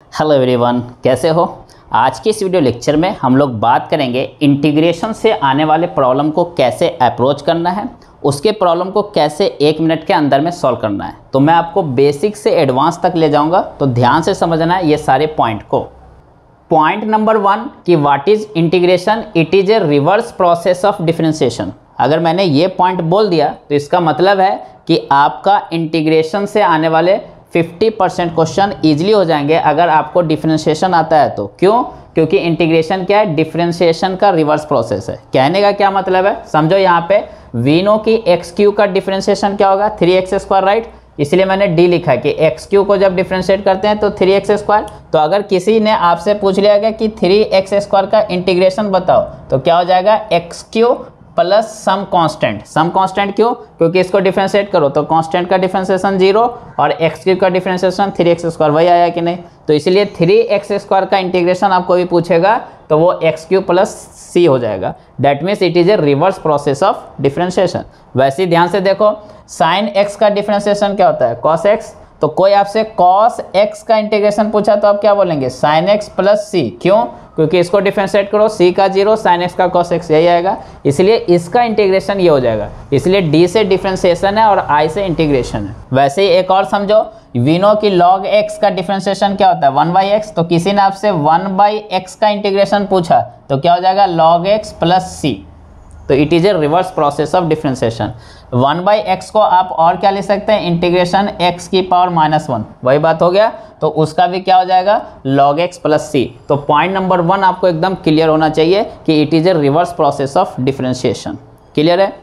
Hello everyone, कैसे हो। आज के इस वीडियो लेक्चर में हम लोग बात करेंगे इंटीग्रेशन से आने वाले प्रॉब्लम को कैसे अप्रोच करना है, उसके प्रॉब्लम को कैसे 1 मिनट के अंदर में सॉल्व करना है। तो मैं आपको बेसिक से एडवांस तक ले जाऊंगा, तो ध्यान से समझना है ये सारे पॉइंट को। पॉइंट नंबर 1 कि what is integration, it is a reverse process of differentiation. अगर मैंने ये पॉइंट बोल दिया तो इसका मतलब है कि आपका इंटीग्रेशन से आने वाले 50% क्वेश्चन ईजिली हो जाएंगे अगर आपको डिफरेंशिएशन आता है तो। क्यों? क्योंकि इंटीग्रेशन क्या है, डिफरेंशिएशन का रिवर्स प्रोसेस है। कहने का क्या मतलब है, समझो यहाँ पे वी नो कि एक्स क्यू का डिफरेंशिएशन क्या होगा, 3x², राइट। इसलिए मैंने डी लिखा है कि एक्स क्यू को जब डिफरेंशिएट करते हैं तो 3x²। तो अगर किसी ने आपसे पूछ लिया गया कि 3x² का इंटीग्रेशन बताओ तो क्या हो जाएगा, x cube plus some constant. Some constant क्यों? क्योंकि इसको डिफरेंशिएट करो तो कांस्टेंट का डिफरेंशिएशन 0 और एक्स क्यू का डिफरेंशिएशन 3x², वही आया कि नहीं। तो इसलिए 3x² का इंटीग्रेशन आपको भी पूछेगा तो वो एक्स क्यू प्लस सी हो जाएगा। That means it is a reverse process of differentiation. वैसे ही ध्यान से देखो, साइन एक्स का डिफरेंशिएशन क्या होता है, कॉस एक्स। तो कोई आपसे कॉस एक्स का इंटीग्रेशन पूछा तो आप क्या बोलेंगे, साइन एक्स प्लस सी। क्यों? क्योंकि इसको डिफरेंशिएट करो, सी का 0, साइन एक्स का कॉस एक्स, यही आएगा। इसलिए इसका इंटीग्रेशन ये हो जाएगा। इसलिए डी से डिफरेंशिएशन है और आई से इंटीग्रेशन है। वैसे ही एक और समझो, वी नो कि log x का डिफरेंशिएशन क्या होता है, 1/x। तो किसी ने आपसे 1/x का इंटीग्रेशन पूछा तो क्या हो जाएगा, log x प्लस सी। तो it is a reverse process of differentiation. 1/x को आप और क्या ले सकते हैं, इंटीग्रेशन x की पावर -1, वही बात हो गया। तो उसका भी क्या हो जाएगा, log x प्लस सी। तो पॉइंट नंबर 1 आपको एकदम क्लियर होना चाहिए कि it is a reverse process of differentiation. Clear है।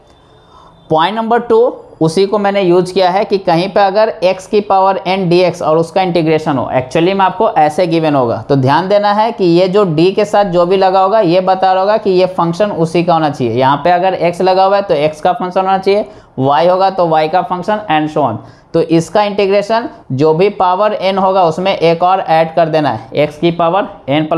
पॉइंट नंबर 2 उसी को मैंने यूज किया है कि कहीं पे अगर x की पावर n dx और उसका इंटीग्रेशन हो, एक्चुअली में आपको ऐसे गिवन होगा। तो ध्यान देना है कि ये जो d के साथ जो भी लगा होगा ये बता रहा होगा कि ये फंक्शन उसी का होना चाहिए। यहाँ पे अगर x लगा हुआ है तो x का फंक्शन होना चाहिए, y होगा तो y का फंक्शन, एंड सो ऑन। तो इसका इंटीग्रेशन जो भी पावर n होगा उसमें एक और ऐड कर देना है, x की पावर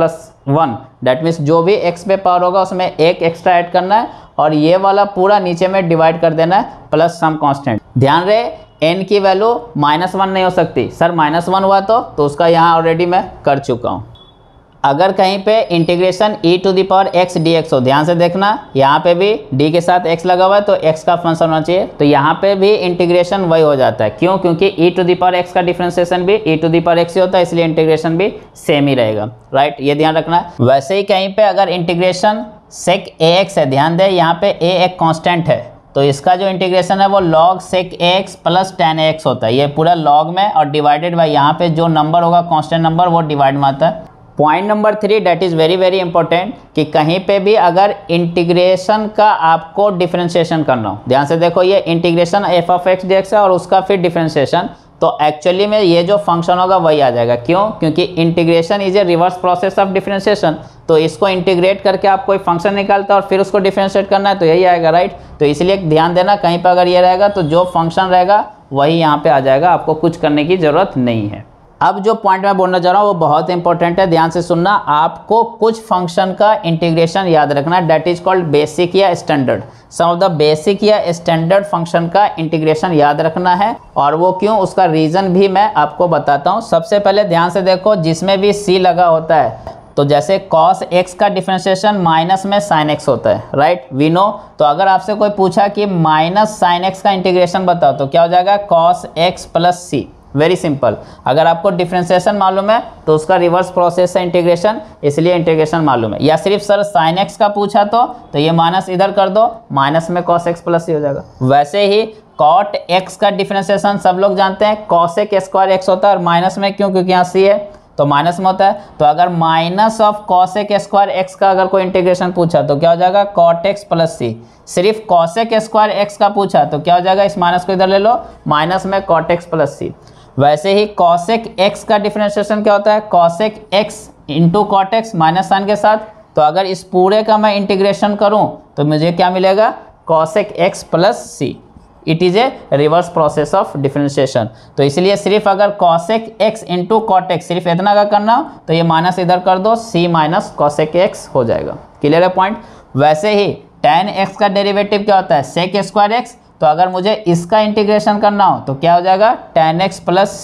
n+1। दैट मीन्स जो भी x पे पावर होगा उसमें एक एक्स्ट्रा ऐड करना है और ये वाला पूरा नीचे में डिवाइड कर देना है प्लस सम कांस्टेंट। ध्यान रहे n की वैल्यू -1 नहीं हो सकती। सर -1 हुआ तो उसका यहाँ ऑलरेडी मैं कर चुका हूँ। अगर कहीं पे इंटीग्रेशन e⁻x dx हो, ध्यान से देखना, यहाँ पे भी d के साथ x लगा हुआ है तो x का फंक्शन होना चाहिए। तो यहाँ पे भी इंटीग्रेशन वही हो जाता है। क्यों? क्योंकि e⁻x का डिफरेंशिएशन भी e⁻x ही होता है, इसलिए इंटीग्रेशन भी सेम ही रहेगा, राइट। ये ध्यान रखना है। वैसे ही कहीं पे अगर इंटीग्रेशन sec ax है, ध्यान दे यहाँ पे a एक कांस्टेंट है तो इसका जो इंटीग्रेशन है वो log sec ax plus tan ax होता है। ये पूरा log में और डिवाइडेड बाय यहाँ पे जो नंबर होगा कांस्टेंट नंबर वो डिवाइड में आता है। Point number 3 that is very very important कि कहीं पे भी अगर इंटीग्रेशन का आपको डिफरेंशिएशन करना हो, ध्यान से देखो ये इंटीग्रेशन f(x) dx है और उसका फिर डिफरेंशिएशन, तो एक्चुअली में ये जो फंक्शन होगा वही आ जाएगा। क्यों? क्योंकि integration is a reverse process of differentiation. तो इसको इंटीग्रेट करके आप कोई फंक्शन निकालता है और फिर उसको डिफरेंशिएट करना है तो यही आएगा, राइट। तो इसलिए ध्यान देना, कहीं पर अगर ये रहेगा तो जो फंक्शन रहेगा वही यहाँ पे आ जाएगा, आपको कुछ करने की जरूरत नहीं है। अब जो पॉइंट मैं बोलना चाह रहा हूँ वो बहुत इंपॉर्टेंट है, ध्यान से सुनना। आपको कुछ फंक्शन का इंटीग्रेशन याद रखना है, दैट इज कॉल्ड बेसिक या standard. Some of the basic या स्टैंडर्ड फंक्शन का इंटीग्रेशन याद रखना है, और वो क्यों, उसका रीजन भी मैं आपको बताता हूँ। सबसे पहले ध्यान से देखो, जिसमें भी c लगा होता है तो जैसे cos x का डिफरेंशिएशन माइनस में sin x होता है, राइट, वी नो। तो अगर आपसे कोई पूछा कि माइनस sin x का इंटीग्रेशन बताओ तो क्या हो जाएगा, cos x plus c। Very simple. अगर आपको डिफरेंशिएशन मालूम है तो उसका रिवर्स प्रोसेस है इंटीग्रेशन, इसलिए इंटीग्रेशन मालूम है। या सिर्फ सर sin x का पूछा तो ये माइनस इधर कर दो, माइनस में cos x प्लस c हो जाएगा। वैसे ही cot x का डिफरेंशिएशन सब लोग जानते हैं, cosec² x होता है, और माइनस में क्यों, क्योंकि यहाँ c है तो माइनस में होता है। तो अगर माइनस ऑफ cosec² x का अगर कोई इंटीग्रेशन पूछा तो क्या हो जाएगा, cot x प्लस c। सिर्फ cosec² x का पूछा तो क्या हो जाएगा, इस माइनस को इधर ले लो, माइनस में cot x प्लस c। वैसे ही cosec x का डिफरेंशिएशन क्या होता है, cosec x into cot x minus sine के साथ। तो अगर इस पूरे का मैं इंटीग्रेशन करूं तो मुझे क्या मिलेगा, cosec x plus c। It is a reverse process of differentiation. तो इसलिए सिर्फ अगर cosec x into cot x सिर्फ इतना का करना हो तो ये माइनस इधर कर दो, c माइनस cosec x हो जाएगा। क्लियर है पॉइंट। वैसे ही tan x का डेरिवेटिव क्या होता है, sec² x। तो अगर मुझे इसका इंटीग्रेशन करना हो तो क्या हो जाएगा, tan x plus c।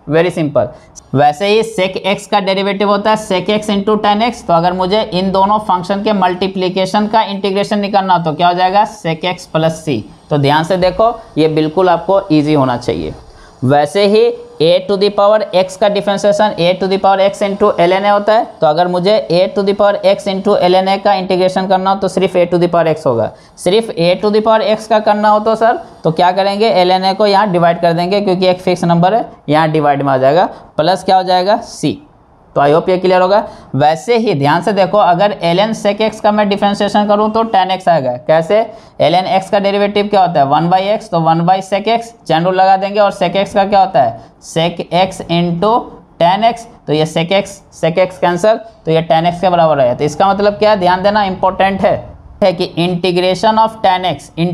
Very simple. वैसे ही sec x का डेरिवेटिव होता है sec x into tan x. तो अगर मुझे इन दोनों फंक्शन के मल्टीप्लीकेशन का इंटीग्रेशन निकालना हो तो क्या हो जाएगा, sec x प्लस सी। तो ध्यान से देखो, ये बिल्कुल आपको ईजी होना चाहिए। वैसे ही a to the power x का differentiation a to the power x into ln a होता है। तो अगर मुझे a to the power x into ln a का इंटीग्रेशन करना हो तो सिर्फ a to the power x होगा। सिर्फ a to the power x का करना हो तो सर तो क्या करेंगे, ln a को यहाँ डिवाइड कर देंगे क्योंकि एक फिक्स नंबर है, यहाँ डिवाइड में आ जाएगा, प्लस क्या हो जाएगा c। तो आई होप ये क्लियर होगा। वैसे ही ध्यान से देखो, अगर ln sec x का मैं डिफरेंशिएशन करूँ तो tan x आएगा। कैसे, ln x का डेरिवेटिव क्या होता है 1/x, तो 1/sec x, चैन रूल लगा देंगे। और sec x का क्या होता है sec x into tan x, तो ये sec x कैंसर, तो ये tan x के बराबर है। तो इसका मतलब क्या है, ध्यान देना, इंपॉर्टेंट है कि इंटीग्रेशन ऑफ tan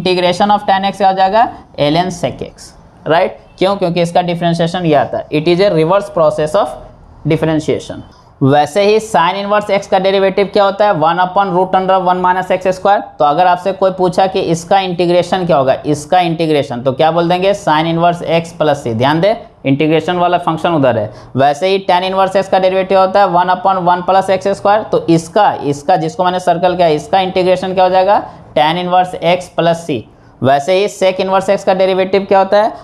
x क्या हो जाएगा ln sec x, राइट। क्यों, क्योंकि इसका डिफरेंशिएशन ये आता है, it is a reverse process of differentiation. वैसे ही साइन इनवर्स x का डेरिवेटिव क्या होता है 1/√1 माइनस एक्स स्क्वायर। तो अगर आपसे कोई पूछा कि इसका इंटीग्रेशन क्या होगा, इसका इंटीग्रेशन, तो क्या बोल देंगे sine inverse x plus c. ध्यान दे, इंटीग्रेशन वाला फंक्शन उधर है। वैसे ही tan इनवर्स x का डेरिवेटिव होता है 1/1 प्लस एक्स स्क्वायर। तो इसका जिसको मैंने सर्कल किया, इसका इंटीग्रेशन क्या हो जाएगा tan inverse x plus c. वैसे ही सेक इनवर्स एक्स का डेरिवेटिव क्या होता है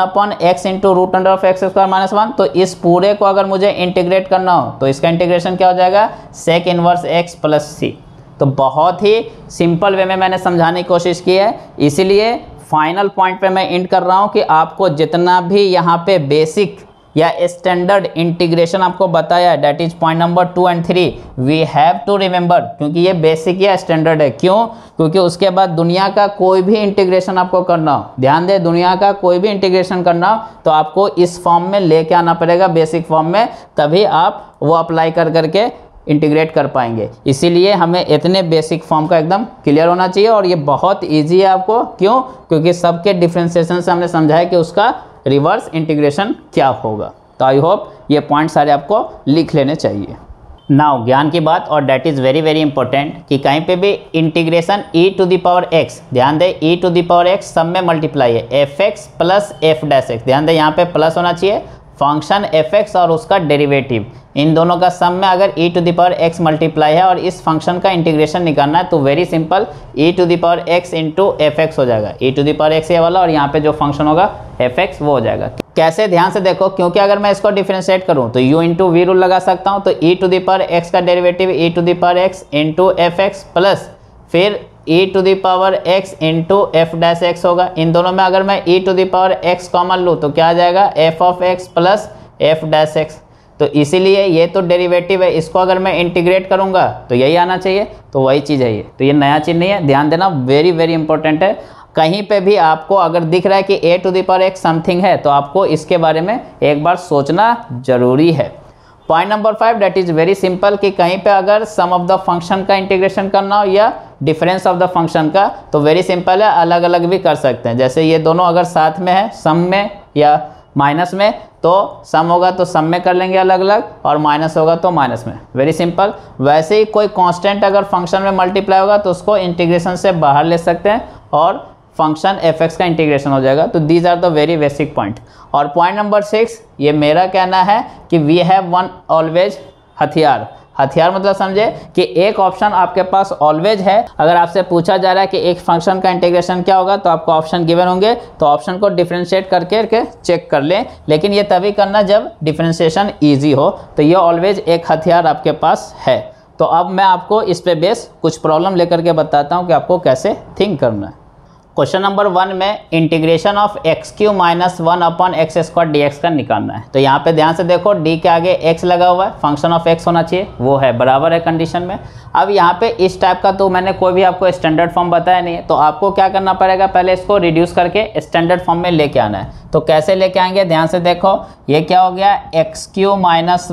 1/x इंटू √x² माइनस 1। तो इस पूरे को अगर मुझे इंटीग्रेट करना हो तो इसका इंटीग्रेशन क्या हो जाएगा सेक इनवर्स x प्लस सी। तो बहुत ही सिंपल वे में मैंने समझाने की कोशिश की है, इसीलिए फाइनल पॉइंट पे मैं इंड कर रहा हूँ कि आपको जितना भी यहाँ पे बेसिक या स्टैंडर्ड इंटीग्रेशन आपको बताया है, डेट इज पॉइंट नंबर 2 और 3, वी हैव टू रिमेंबर, क्योंकि ये बेसिक या स्टैंडर्ड है। क्यों, क्योंकि उसके बाद दुनिया का कोई भी इंटीग्रेशन आपको करना हो, ध्यान दे, दुनिया का कोई भी इंटीग्रेशन करना हो तो आपको इस फॉर्म में लेके आना पड़ेगा, बेसिक फॉर्म में, तभी आप वो अप्लाई कर करके इंटीग्रेट कर पाएंगे। इसीलिए हमें इतने बेसिक फॉर्म का एकदम क्लियर होना चाहिए। और ये बहुत ईजी है आपको, क्यों, क्योंकि सबके डिफ्रेंसिएशन से हमने समझा है कि उसका रिवर्स इंटीग्रेशन क्या होगा। तो आई होप ये पॉइंट सारे आपको लिख लेने चाहिए। नाउ ज्ञान की बात, और that is very very important, कि कहीं पे भी integration e to the power x, ध्यान दे e to the power x सब में मल्टीप्लाई है, fx plus f dash x, ध्यान दे यहाँ पे प्लस होना चाहिए, फंक्शन fx और उसका डेरिवेटिव, इन दोनों का सम में अगर e to the power x multiply है और इस फंक्शन का इंटीग्रेशन निकालना है तो very simple e to the power x into fx हो जाएगा, e to the power x ये वाला, और यहाँ पे जो फंक्शन होगा fx वो हो जाएगा। कैसे, ध्यान से देखो, क्योंकि अगर मैं इसको डिफरेंशिएट करूँ तो u इंटू वी रूल लगा सकता हूँ। तो e to the power x का derivative e to the power x into fx plus फिर e to the power x into f dash x होगा। इन दोनों में अगर मैं e to the power x common लूँ तो क्या आ जाएगा f of x plus f dash x। तो इसीलिए ये तो डेरिवेटिव है, इसको अगर मैं इंटीग्रेट करूँगा तो यही आना चाहिए, तो वही चीज़ है ये, तो ये नया चीज़ नहीं है, ध्यान देना, वेरी वेरी इंपॉर्टेंट है। कहीं पे भी आपको अगर दिख रहा है कि a to the power x something है तो आपको इसके बारे में एक बार सोचना जरूरी है। Point number 5, that is very simple, कि कहीं पे अगर सम ऑफ द फंक्शन का इंटीग्रेशन करना हो या डिफरेंस ऑफ द फंक्शन का, तो वेरी सिंपल है, अलग अलग भी कर सकते हैं। जैसे ये दोनों अगर साथ में है, सम में या माइनस में, तो सम होगा तो सम में कर लेंगे अलग अलग, और माइनस होगा तो माइनस में, वेरी सिंपल। वैसे ही कोई कांस्टेंट अगर फंक्शन में मल्टीप्लाई होगा तो उसको इंटीग्रेशन से बाहर ले सकते हैं और फंक्शन fx का इंटीग्रेशन हो जाएगा। तो these are the very basic point. और पॉइंट नंबर 6, ये मेरा कहना है कि वी हैव वन ऑलवेज हथियार। हथियार मतलब समझे कि एक ऑप्शन आपके पास ऑलवेज है। अगर आपसे पूछा जा रहा है कि एक फंक्शन का इंटीग्रेशन क्या होगा तो आपको ऑप्शन गिवन होंगे, तो ऑप्शन को डिफरेंशिएट करके चेक कर लें, लेकिन ये तभी करना जब डिफरेंशिएशन ईजी हो। तो ये ऑलवेज एक हथियार आपके पास है। तो अब मैं आपको इस पे बेस कुछ प्रॉब्लम लेकर के बताता हूँ कि आपको कैसे थिंक करना है। क्वेश्चन नंबर 1 में integration of x³ minus 1/x² dx का निकालना है। तो यहाँ पे ध्यान से देखो, d के आगे x लगा हुआ है, फंक्शन ऑफ x होना चाहिए, वो है बराबर है कंडीशन में। अब यहाँ पे इस टाइप का तो मैंने कोई भी आपको स्टैंडर्ड फॉर्म बताया नहीं है, तो आपको क्या करना पड़ेगा, पहले इसको रिड्यूस करके स्टैंडर्ड फॉर्म में लेके आना है। तो कैसे लेके आएंगे, ध्यान से देखो, ये क्या हो गया x³ माइनस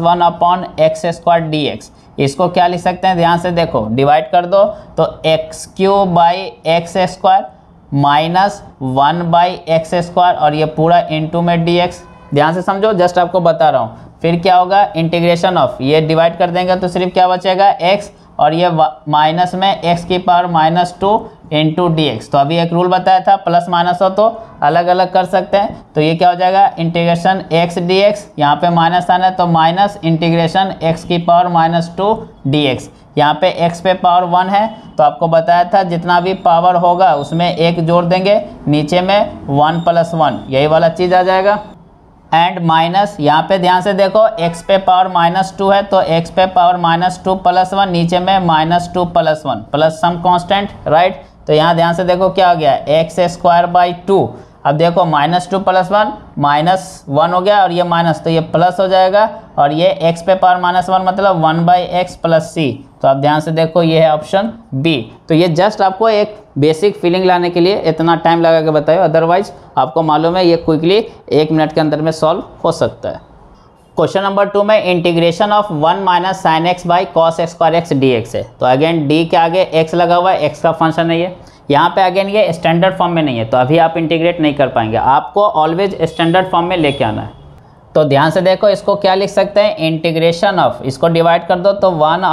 1/x² dx, इसको क्या लिख सकते हैं, ध्यान से देखो, डिवाइड कर दो तो x³ by x² minus 1/x² और ये पूरा इनटू में dx, ध्यान से समझो, जस्ट आपको बता रहा हूँ। फिर क्या होगा, इंटीग्रेशन ऑफ, ये डिवाइड कर देंगे तो सिर्फ क्या बचेगा x, और ये माइनस में x की पावर -2 इंटू डी एक्स। तो अभी एक रूल बताया था प्लस माइनस हो तो अलग अलग कर सकते हैं। तो ये क्या हो जाएगा इंटीग्रेशन एक्स डी एक्स, यहाँ पे माइनस आना है तो माइनस इंटीग्रेशन एक्स की पावर -2 डी एक्स। यहाँ पे x पे पावर 1 है तो आपको बताया था जितना भी पावर होगा उसमें एक जोड़ देंगे, नीचे में 1 + 1 यही वाला चीज़ आ जाएगा। एंड माइनस यहाँ पे ध्यान से देखो x पे पावर -2 है तो x पे पावर -2 + 1, नीचे में -2 + 1 प्लस सम कांस्टेंट, राइट। तो यहाँ ध्यान से देखो क्या हो गया x²/2। अब देखो -2 + 1 -1 हो गया और ये माइनस तो ये प्लस हो जाएगा और ये x पे पावर -1 मतलब 1/x + c। तो आप ध्यान से देखो ये है ऑप्शन बी। तो ये जस्ट आपको एक बेसिक फीलिंग लाने के लिए इतना टाइम लगा के बताया, अदरवाइज आपको मालूम है ये क्विकली 1 मिनट के अंदर में सॉल्व हो सकता है। क्वेश्चन नंबर 2 में integration of 1 - sin x by cos x² dx है। तो अगेन d के आगे x लगा हुआ है, x का फंक्शन है ये। यहाँ पे अगेन ये स्टैंडर्ड फॉर्म में नहीं है तो अभी आप इंटीग्रेट नहीं कर पाएंगे, आपको ऑलवेज स्टैंडर्ड फॉर्म में लेके आना है। तो ध्यान से देखो इसको क्या लिख सकते हैं इंटीग्रेशन ऑफ, इसको डिवाइड कर दो तो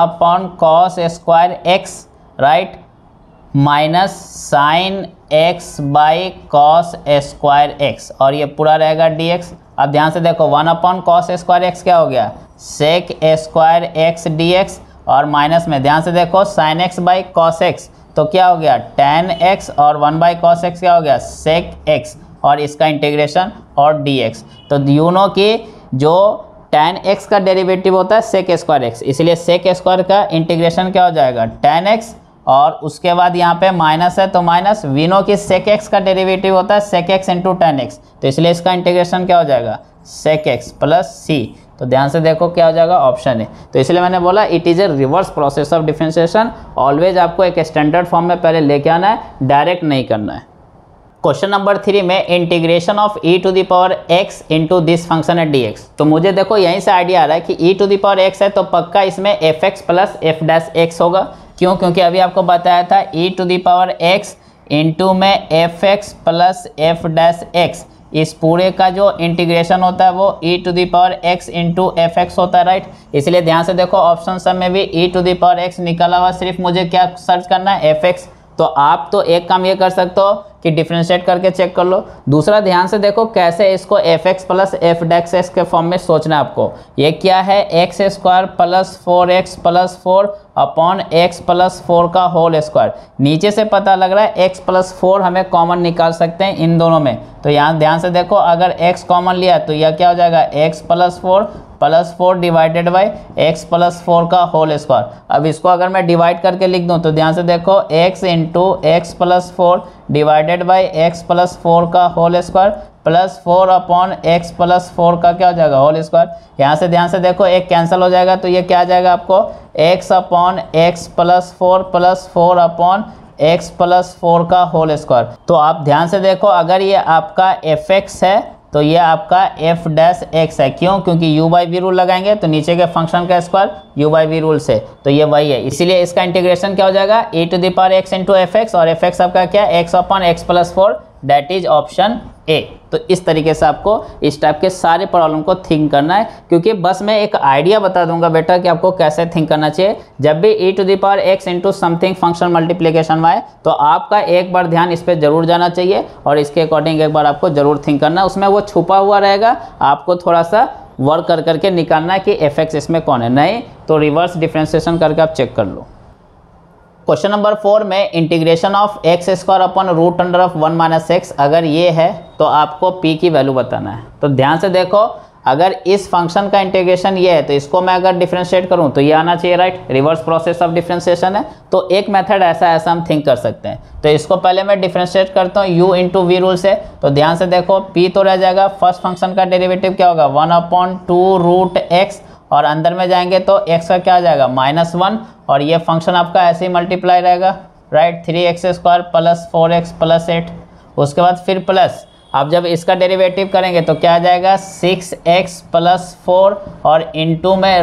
1/cos² x, right, minus sine x by cos x² और ये पूरा रहेगा dx। अब ध्यान से देखो 1/cos x² क्या हो गया sec x² dx और माइनस में ध्यान से देखो sin x by cos x तो क्या हो गया tan x और 1/cos x क्या हो गया sec x और इसका इंटीग्रेशन और dx। तो यू नो कि जो tan x का डेरिवेटिव होता है sec² x, इसलिए sec² का इंटीग्रेशन क्या हो जाएगा tan x और उसके बाद यहाँ पे माइनस है तो माइनस, वी नो कि sec x का डेरिवेटिव होता है sec x into tan x, तो इसलिए इसका इंटीग्रेशन क्या हो जाएगा sec x प्लस c। तो ध्यान से देखो क्या हो जाएगा ऑप्शन है। तो इसलिए मैंने बोला it is a reverse process of differentiation, always आपको एक स्टैंडर्ड फॉर्म में पहले लेके आना है, डायरेक्ट नहीं करना है। क्वेश्चन नंबर 3 में integration of e⁻x into this function है dx। तो मुझे देखो यहीं से आइडिया आ रहा है कि e⁻x है तो पक्का इसमें fx प्लस f' होगा। क्यों? क्योंकि अभी आपको बताया था e⁻x इंटू में fx प्लस f', इस पूरे का जो इंटीग्रेशन होता है वो e⁻x इंटू fx होता है, राइट। इसलिए ध्यान से देखो ऑप्शन सब में भी e⁻x निकला हुआ, सिर्फ मुझे क्या सर्च करना है fx। तो आप तो एक काम ये कर सकते हो कि डिफ्रेंशिएट करके चेक कर लो। दूसरा ध्यान से देखो कैसे इसको fx प्लस f' के फॉर्म में सोचना है आपको। ये क्या है x² plus 4x plus 4 upon x plus 4 का होल स्क्वायर। नीचे से पता लग रहा है x प्लस 4 हमें कॉमन निकाल सकते हैं इन दोनों में। तो यहाँ ध्यान से देखो अगर x कॉमन लिया तो यह क्या हो जाएगा x plus 4 divided by x plus 4 का होल स्क्वायर। अब इसको अगर मैं डिवाइड करके लिख दूं तो ध्यान से देखो x into x plus 4 divided by x plus 4 का whole square plus 4 upon x plus 4 का क्या हो जाएगा होल स्क्वायर। यहाँ से ध्यान से देखो एक कैंसिल हो जाएगा तो ये क्या आ जाएगा आपको x upon x plus 4 upon x plus 4 का होल स्क्वायर। तो आप ध्यान से देखो अगर ये आपका fx है तो ये आपका f' है। क्यों? क्योंकि u/v रूल लगाएंगे तो नीचे के फंक्शन का स्क्वायर u/v रूल से, तो ये वही है। इसीलिए इसका इंटीग्रेशन क्या हो जाएगा e⁻x इंटू fx और fx आपका क्या है x upon x plus 4, that is option A. तो इस तरीके से आपको इस टाइप के सारे प्रॉब्लम को थिंक करना है, क्योंकि बस मैं एक आइडिया बता दूंगा बेटा कि आपको कैसे थिंक करना चाहिए। जब भी e⁻x into something function multiplication आए तो आपका एक बार ध्यान इस पर जरूर जाना चाहिए और इसके अकॉर्डिंग एक बार आपको जरूर थिंक करना है। उसमें वो छुपा हुआ रहेगा, आपको थोड़ा सा वर्क कर करके निकालना है कि fx इसमें कौन है, नहीं तो रिवर्स डिफ्रेंशिएशन करके आप चेक कर लो। क्वेश्चन नंबर 4 में integration of x² upon √1 - x अगर ये है तो आपको p की वैल्यू बताना है। तो ध्यान से देखो अगर इस फंक्शन का इंटीग्रेशन ये है तो इसको मैं अगर डिफरेंशिएट करूं तो ये आना चाहिए, right. Reverse process of differentiation है तो एक मेथड ऐसा हम थिंक कर सकते हैं। तो इसको पहले मैं डिफरेंशिएट करता हूँ u इंटू वी रूल से। तो ध्यान से देखो p तो रह जाएगा, फर्स्ट फंक्शन का डेरिवेटिव क्या होगा 1/2√x और अंदर में जाएंगे तो x का क्या आ जाएगा -1 और ये फंक्शन आपका ऐसे ही मल्टीप्लाई रहेगा, right. 3x² plus 4x plus 8, उसके बाद फिर प्लस, अब जब इसका डेरिवेटिव करेंगे तो क्या आ जाएगा 6x प्लस 4 और इंटू में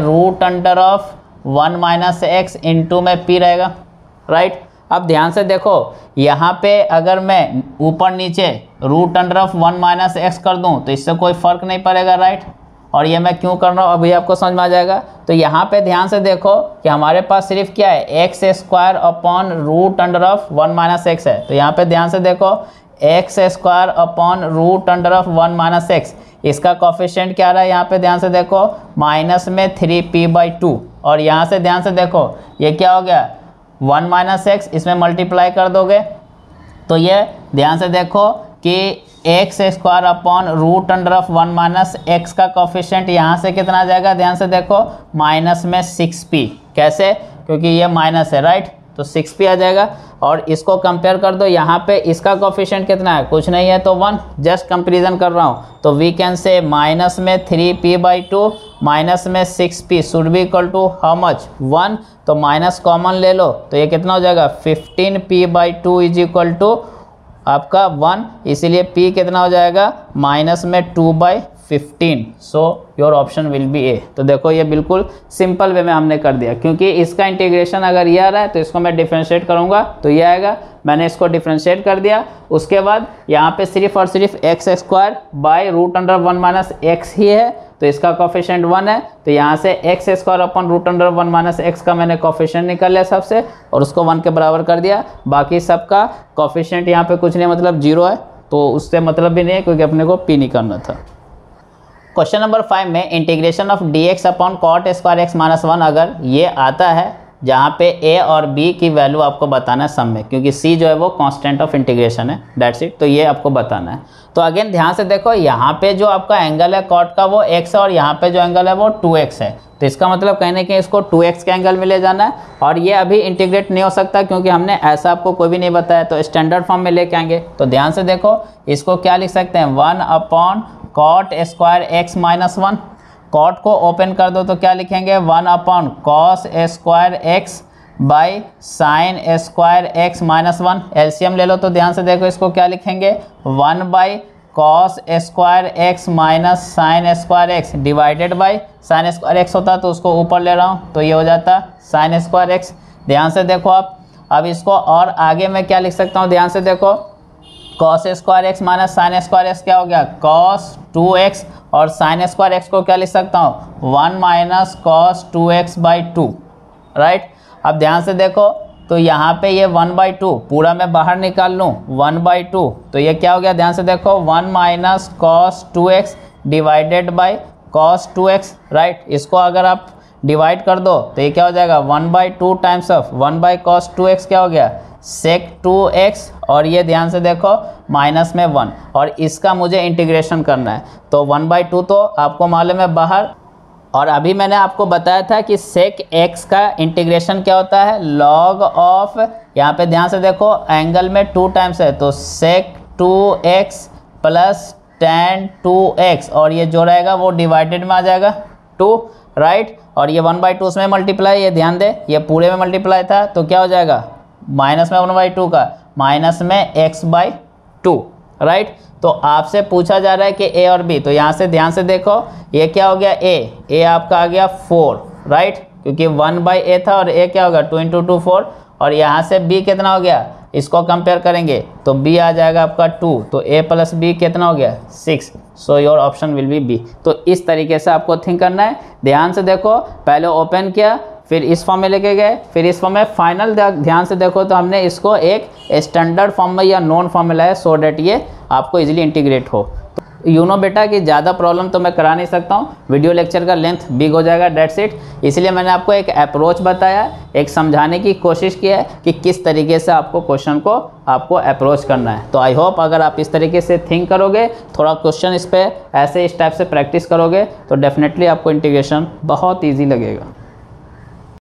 √1 - x इंटू में p रहेगा, राइट। अब ध्यान से देखो यहाँ पे अगर मैं ऊपर नीचे √1 - x कर दूँ तो इससे कोई फर्क नहीं पड़ेगा, राइट। और ये मैं क्यों कर रहा हूँ अभी आपको समझ में आ जाएगा। तो यहाँ पे ध्यान से देखो कि हमारे पास सिर्फ क्या है, x square upon root under of 1 minus x है। तो यहाँ पे ध्यान से देखो x square upon root under of 1 minus x, इसका कोफिशिएंट क्या रहा है, यहाँ पे ध्यान से देखो माइनस में 3p/2, और यहाँ से ध्यान से देखो ये क्या हो गया 1 माइनस एक्स, इसमें मल्टीप्लाई कर दोगे तो ये ध्यान से देखो कि x square upon root under of 1 minus x का कोफिशिएंट यहाँ से कितना आ जाएगा, ध्यान से देखो माइनस में 6p। कैसे, क्योंकि ये माइनस है राइट, तो 6p आ जाएगा। और इसको कंपेयर कर दो, यहाँ पे इसका कोफिशिएंट कितना है, कुछ नहीं है तो 1, जस्ट कंपेरिजन कर रहा हूँ। तो वी कैन से माइनस में 3p/2 माइनस में 6p should be equal to how much 1, तो माइनस कॉमन ले लो तो ये कितना हो जाएगा 15p/2 इज इक्वल टू आपका 1, इसीलिए p कितना हो जाएगा माइनस में 2/15। So your option will be A. तो देखो ये बिल्कुल सिंपल वे में हमने कर दिया, क्योंकि इसका इंटीग्रेशन अगर ये आ रहा है तो इसको मैं डिफरेंशिएट करूंगा तो ये आएगा, मैंने इसको डिफरेंशिएट कर दिया। उसके बाद यहाँ पे सिर्फ और सिर्फ x square by root under 1 minus x ही है, तो इसका कोफिशिएंट 1 है, तो यहाँ से x square upon root under 1 minus x का मैंने कोफिशिएंट निकाल लिया सबसे और उसको 1 के बराबर कर दिया। बाकी सबका कोफिशिएंट यहाँ पे कुछ नहीं, मतलब 0 है, तो उससे मतलब भी नहीं है क्योंकि अपने को p निकालना था। क्वेश्चन नंबर 5 में integration of dx upon cot square x minus 1 अगर ये आता है जहाँ पे a और b की वैल्यू आपको बताना है सम में, क्योंकि c जो है वो कांस्टेंट ऑफ इंटीग्रेशन है, दैट्स इट। तो ये आपको बताना है। तो अगेन ध्यान से देखो यहाँ पे जो आपका एंगल है कॉट का वो x है और यहाँ पे जो एंगल है वो 2x है, तो इसका मतलब कहने के इसको 2x के एंगल में ले जाना है। और ये अभी इंटीग्रेट नहीं हो सकता क्योंकि हमने ऐसा आपको कोई भी नहीं बताया, तो स्टैंडर्ड फॉर्म में लेके आएंगे। तो ध्यान से देखो इसको क्या लिख सकते हैं 1 upon cot square x minus 1, cot को ओपन कर दो तो क्या लिखेंगे 1 upon cos square x by sine square x minus 1। LCM ले लो तो ध्यान से देखो इसको क्या लिखेंगे 1 by cos square x minus sine square x divided by sine square x होता तो उसको ऊपर ले रहा हूँ तो ये हो जाता साइन स्क्वायर एक्स। ध्यान से देखो आप, अब इसको और आगे मैं क्या लिख सकता हूँ, ध्यान से देखो cos square x minus sine square x क्या हो गया कॉस 2x, और साइन स्क्वायर एक्स को क्या लिख सकता हूँ 1 माइनस कॉस 2x/2 राइट। अब ध्यान से देखो तो यहाँ पे ये 1/2 पूरा मैं बाहर निकाल लूँ 1/2, तो ये क्या हो गया ध्यान से देखो 1 minus cos 2x divided by cos 2x right. इसको अगर आप डिवाइड कर दो तो ये क्या हो जाएगा 1/2 times of 1 by cos 2x क्या हो गया sec 2x, और ये ध्यान से देखो माइनस में 1, और इसका मुझे इंटीग्रेशन करना है तो 1/2 तो आपको मालूम है बाहर। और अभी मैंने आपको बताया था कि sec x का इंटीग्रेशन क्या होता है log ऑफ, यहाँ पे ध्यान से देखो एंगल में 2 टाइम्स है तो sec 2x plus tan 2x, और ये जो रहेगा वो डिवाइडेड में आ जाएगा 2 राइट। और ये 1/2 उसमें मल्टीप्लाई, ये ध्यान दे ये पूरे में मल्टीप्लाई था तो क्या हो जाएगा माइनस में 1/2 का माइनस में x/2 राइट। तो आपसे पूछा जा रहा है कि a और b, तो यहाँ से ध्यान से देखो ये क्या हो गया a आपका आ गया 4 राइट, क्योंकि 1/a था और a क्या होगा 2 × 2 4, और यहाँ से b कितना हो गया, इसको कंपेयर करेंगे तो b आ जाएगा आपका 2, तो a प्लस b कितना हो गया 6। So your option will be B. तो इस तरीके से आपको थिंक करना है। ध्यान से देखो पहले ओपन किया, फिर इस फॉर्म में लेके गए, फिर इस फॉर्म में फाइनल ध्यान से देखो तो हमने इसको एक स्टैंडर्ड फॉर्म में या नॉन फॉर्म में लाया सो डैट ये आपको इजीली इंटीग्रेट हो। यू नो बेटा कि ज़्यादा प्रॉब्लम तो मैं करा नहीं सकता हूँ, वीडियो लेक्चर का लेंथ बिग हो जाएगा, डेट्स इट। इसलिए मैंने आपको एक अप्रोच बताया, एक समझाने की कोशिश की है कि किस तरीके से आपको क्वेश्चन को आपको अप्रोच करना है। तो आई होप अगर आप इस तरीके से थिंक करोगे, थोड़ा क्वेश्चन इस पर ऐसे इस टाइप से प्रैक्टिस करोगे तो डेफिनेटली आपको इंटीग्रेशन बहुत ईजी लगेगा।